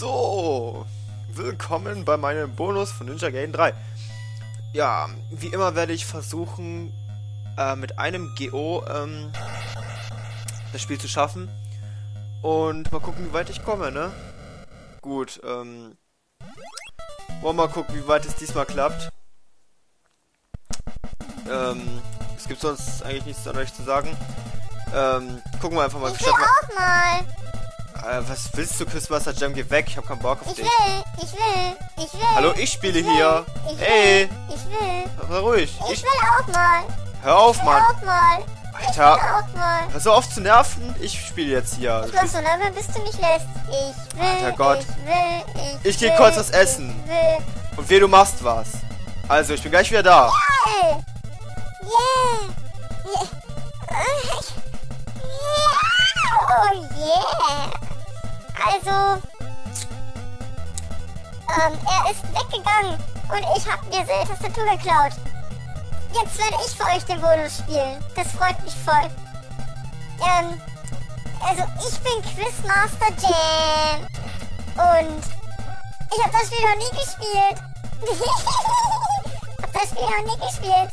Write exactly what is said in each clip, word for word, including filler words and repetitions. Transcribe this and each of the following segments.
So, willkommen bei meinem Bonus von Ninja Gaiden drei. Ja, wie immer werde ich versuchen, äh, mit einem G O ähm, das Spiel zu schaffen. Und mal gucken, wie weit ich komme, ne? Gut, ähm... wollen wir mal gucken, wie weit es diesmal klappt. Ähm, es gibt sonst eigentlich nichts an euch zu sagen. Ähm, gucken wir einfach mal. Ich will auch mal. Äh, was willst du, Quizmaster Jam? Geh weg, ich hab keinen Bock auf ich dich. Will, ich will, ich will. Hallo, ich spiele ich will, hier. Ich Ey, will, ich will. sei ruhig. Ich, Ich, will auch mal. hör auf, Ich will Mann. auch mal. Ich Alter, will auch mal. hör so auf zu nerven. Ich spiele jetzt hier. Ich mach so lange, bis du mich lässt. Ich will, Alter Gott. ich will, ich Ich geh will, kurz was essen. Ich will. Und weh, du machst was. Also, ich bin gleich wieder da. Hey. Yeah. Yeah. Yeah. Oh yeah. Also, ähm, er ist weggegangen und ich habe mir seine Tastatur geklaut. Jetzt werde ich für euch den Bonus spielen. Das freut mich voll. Ähm, also ich bin Quizmaster Jam und ich habe das Spiel noch nie gespielt. hab das Spiel noch nie gespielt.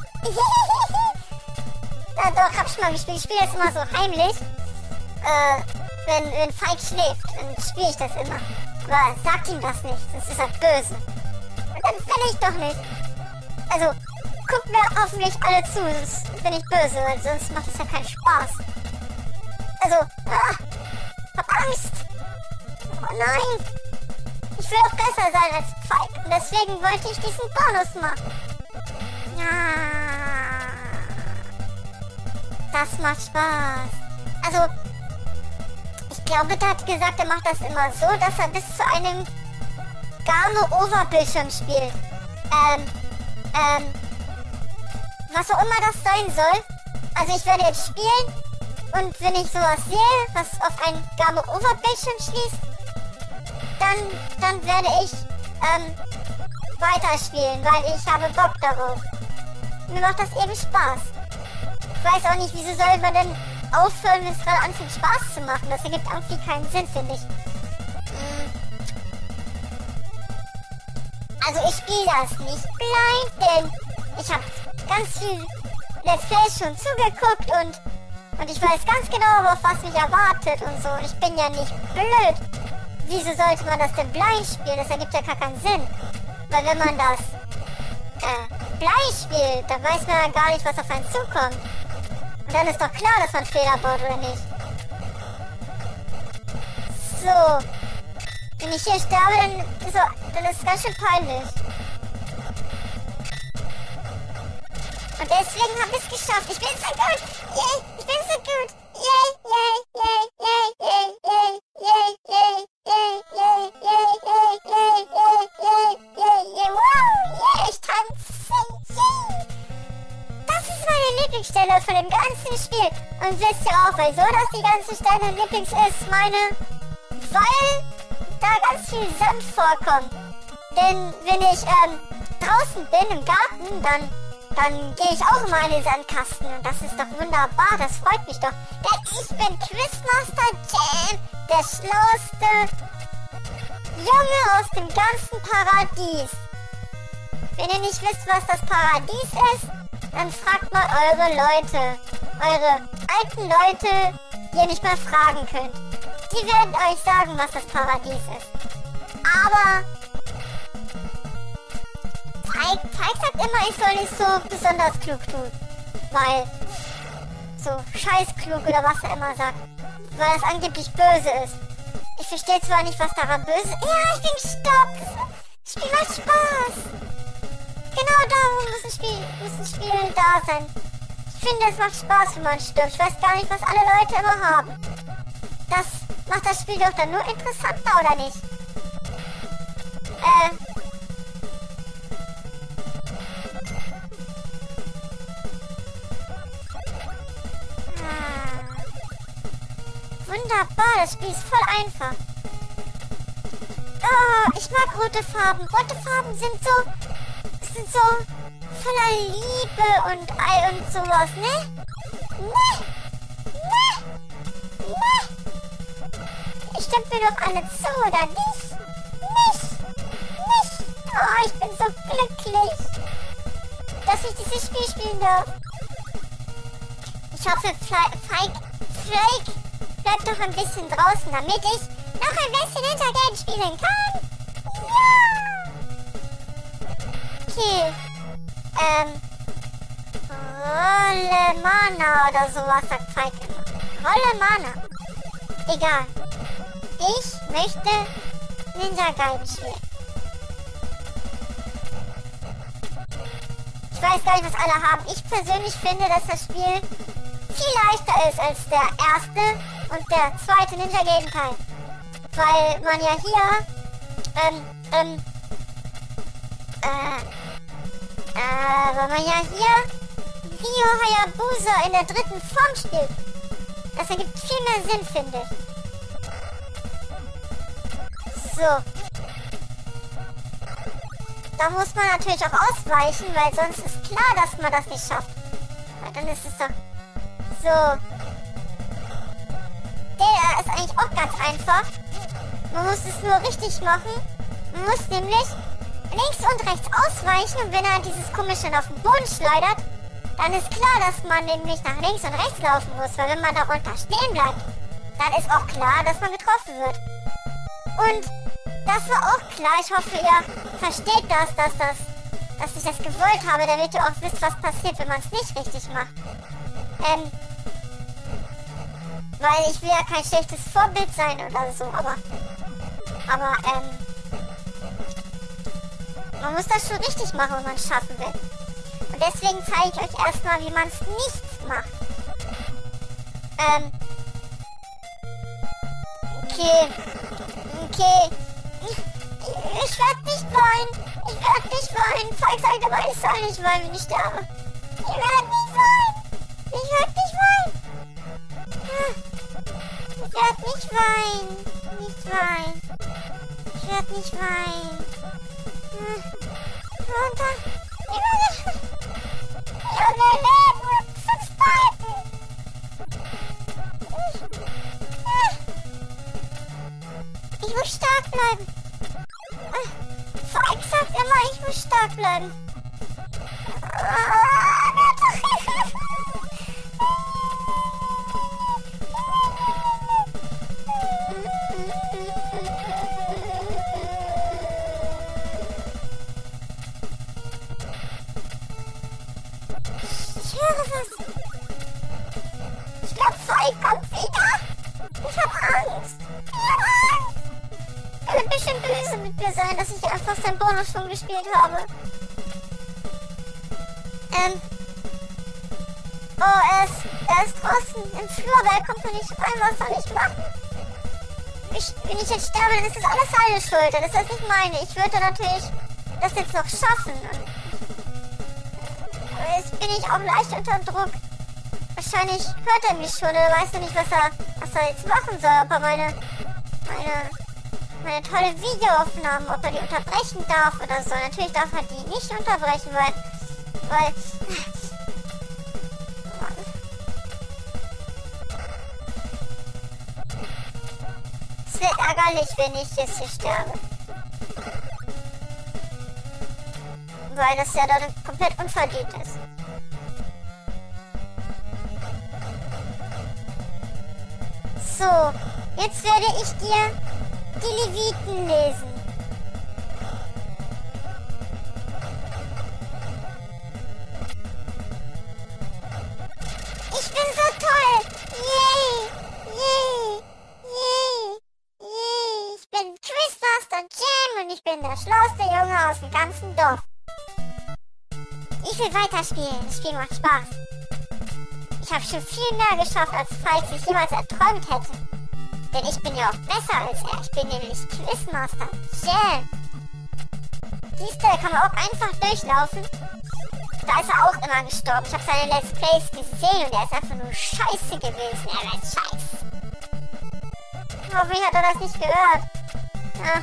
Na doch, hab schon mal gespielt. Ich spiele das immer so heimlich. Äh, wenn, wenn Falk schläft, dann spiele ich das immer. Aber sagt ihm das nicht, sonst ist er böse. Und dann bin ich doch nicht. Also, guckt mir hoffentlich alle zu, sonst bin ich böse, weil sonst macht es ja keinen Spaß. Also, ah, hab Angst. Oh nein. Ich will auch besser sein als Falk. Und deswegen wollte ich diesen Bonus machen. Ja. Das macht Spaß. Also, ich glaube, der hat gesagt, er macht das immer so, dass er bis zu einem Game-Over-Bildschirm spielt. Ähm, ähm, was auch immer das sein soll. Also ich werde jetzt spielen und wenn ich sowas sehe, was auf ein Game-Over-Bildschirm schließt, dann, dann werde ich, ähm, weiterspielen, weil ich habe Bock darauf. Mir macht das eben Spaß. Ich weiß auch nicht, wieso soll man denn aufhören, wenn es gerade anfängt Spaß zu machen. Das ergibt irgendwie keinen Sinn, finde ich. Also ich spiele das nicht blind, denn ich habe ganz viel Let's Plays schon zugeguckt und, und ich weiß ganz genau, auf was mich erwartet und so. Und ich bin ja nicht blöd. Wieso sollte man das denn blind spielen? Das ergibt ja gar keinen Sinn. Weil wenn man das äh, blind spielt, dann weiß man ja gar nicht, was auf einen zukommt. Und dann ist doch klar, dass man Fehler baut, oder nicht? So. Wenn ich hier sterbe, dann, so, dann ist es ganz schön peinlich. Und deswegen habe ich es geschafft. Ich bin so gut. Yay, ich bin so gut. Yay, yay, yay, yay, yay, yay, yay, yay, yay, yay, yay, yay, yay, yay, yay, yay, wow, yay, ich tanze, yay. Das ist meine Lieblingsstelle von dem ganzen Spiel. Und wisst ihr auch, wieso das die ganze Stelle Lieblings ist? Meine, weil da ganz viel Sand vorkommt. Denn wenn ich ähm, draußen bin im Garten, dann, dann gehe ich auch immer in den Sandkasten. Und das ist doch wunderbar, das freut mich doch. Denn ich bin Quizmaster Jam, der schlauste Junge aus dem ganzen Paradies. Wenn ihr nicht wisst, was das Paradies ist, dann fragt mal eure Leute. Eure alten Leute, die ihr nicht mal fragen könnt. Die werden euch sagen, was das Paradies ist. Aber Falk, Falk sagt immer, ich soll nicht so besonders klug tun. Weil so scheißklug oder was er immer sagt. Weil es angeblich böse ist. Ich verstehe zwar nicht, was daran böse ist. Ja, ich bin gestoppt. Spiel macht Spaß. Genau darum muss ein Spiel, muss ein Spiel da sein. Ich finde, es macht Spaß, wenn man stirbt. Ich weiß gar nicht, was alle Leute immer haben. Das macht das Spiel doch dann nur interessanter, oder nicht? Äh. Ah. Wunderbar, das Spiel ist voll einfach. Oh, ich mag rote Farben. Rote Farben sind so... sind so voller Liebe und Ei und sowas, ne? Ne? Ne? Ne? Ihr stimmt mir doch alle zu, oder nicht? Nicht! Nicht! Oh, ich bin so glücklich, dass ich dieses Spiel spielen darf. Ich hoffe, Feig, Flake bleibt doch ein bisschen draußen, damit ich noch ein bisschen Ninja Gaiden spielen kann. Ja! Okay. Ähm. Rolle Mana oder sowas sagt Feig immer. Rolle Mana. Egal. Ich möchte Ninja Gaiden spielen. Ich weiß gar nicht, was alle haben. Ich persönlich finde, dass das Spiel viel leichter ist als der erste und der zweite Ninja Gaiden Teil. Weil man ja hier, ähm, ähm, äh, äh, weil man ja hier Ryo Hayabusa in der dritten Form spielt. Das ergibt viel mehr Sinn, finde ich. So. Da muss man natürlich auch ausweichen, weil sonst ist klar, dass man das nicht schafft. Weil dann ist es doch so. Der ist eigentlich auch ganz einfach. Man muss es nur richtig machen. Man muss nämlich links und rechts ausweichen und wenn er dieses komische auf den Boden schleudert, dann ist klar, dass man nämlich nach links und rechts laufen muss, weil wenn man darunter stehen bleibt, dann ist auch klar, dass man getroffen wird. Und das war auch klar. Ich hoffe, ihr versteht das, dass, das, dass ich das gewollt habe, damit ihr auch wisst, was passiert, wenn man es nicht richtig macht. Ähm, weil ich will ja kein schlechtes Vorbild sein oder so, aber, aber, ähm, man muss das schon richtig machen, wenn man es schaffen will. Und deswegen zeige ich euch erstmal, wie man es nicht macht. Ähm, okay, okay. Ich werde nicht weinen. Ich werde nicht weinen. Zeig, sagt aber, ich soll nicht weinen, wenn ich sterbe. Ich werde nicht weinen. Ich werde nicht weinen. Ich werde nicht weinen. Nicht weinen. Ich werde nicht weinen. Runter. Ich werde... Ich habe mein Leben. Fünf Balken. Ich muss stark bleiben. Feig sagt immer, ich muss stark bleiben. Ich höre was. Ich glaube, Feig kommt wieder. Ich habe Angst. Ich habe Angst. Er wird bestimmt böse mit mir sein, dass ich einfach seinen Bonus schon gespielt habe. Ähm. Oh, er ist, er ist draußen im Flur, aber er kommt noch nicht rein. Was soll ich machen? Ich, wenn ich jetzt sterbe, dann ist das alles seine Schuld. Das ist das nicht meine. Ich würde natürlich das jetzt noch schaffen. Und jetzt bin ich auch leicht unter Druck. Wahrscheinlich hört er mich schon. Er weiß noch nicht, was er, was er jetzt machen soll. Ob er meine, meine... meine tolle Videoaufnahmen, ob er die unterbrechen darf oder so. Natürlich darf er die nicht unterbrechen, weil... weil... Mann. Es wird ärgerlich, wenn ich jetzt hier sterbe. Weil das ja dann komplett unverdient ist. So, jetzt werde ich dir die Leviten lesen. Ich bin so toll! Yay! Yay! Yay! Yay! Ich bin Quizmaster Jam und ich bin der schlauste Junge aus dem ganzen Dorf. Ich will weiterspielen. Das Spiel macht Spaß. Ich habe schon viel mehr geschafft, als Feig sich jemals erträumt hätte. Denn ich bin ja auch besser als er. Ich bin nämlich Quizmaster Jam. Siehst du, da kann man auch einfach durchlaufen. Da ist er auch immer gestorben. Ich habe seine Let's Plays gesehen und er ist einfach nur scheiße gewesen. Er ist scheiße. Hoffentlich hat er das nicht gehört. Ja.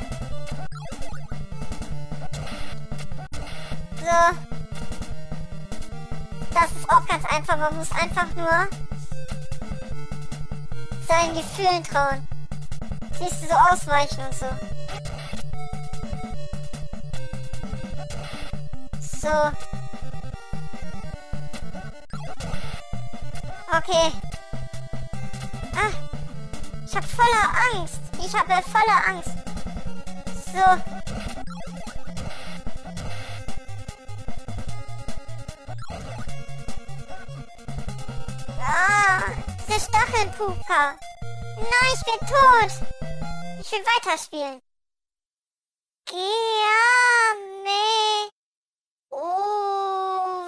So. Das ist auch ganz einfach. Man muss einfach nur seinen Gefühlen trauen. Siehst du, so ausweichen und so. So. Okay. Ah. Ich hab voller Angst. Ich habe voller Angst. So. Ah, diese Stachelpupa. Nein, ich bin tot. Ich will weiterspielen. Giame. Oh.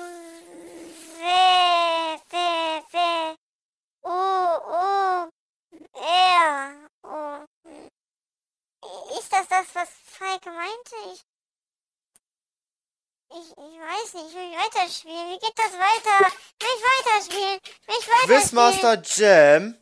We. We. We. Oh. Oh. Er. Oh. Ist das das, was Falke meinte? Ich. Ich, ich weiß nicht, ich will weiterspielen. Wie geht das weiter? Will ich weiterspielen? Will ich weiterspielen? Quizmaster Jam?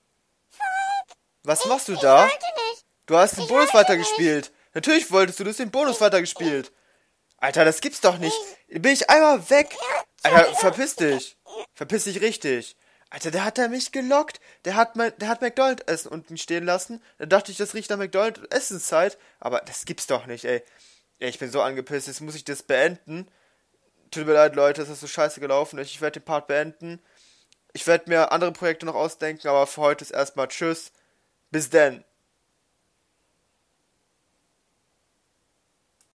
Was machst du da? Ich wollte nicht. Du hast den Ich Bonus wollte weitergespielt. Natürlich wolltest du, du hast den Bonus weitergespielt. Alter, das gibt's doch nicht. Bin ich einmal weg. Alter, verpiss dich. Verpiss dich richtig. Alter, der hat da mich gelockt. Der hat mein, der hat McDonald's Essen unten stehen lassen. Dann dachte ich, das riecht nach McDonald's Essenszeit. Aber das gibt's doch nicht, ey. Ey, ich bin so angepisst. Jetzt muss ich das beenden. Tut mir leid, Leute, es ist so scheiße gelaufen. Ich werde den Part beenden. Ich werde mir andere Projekte noch ausdenken, aber für heute ist erstmal Tschüss. Bis denn.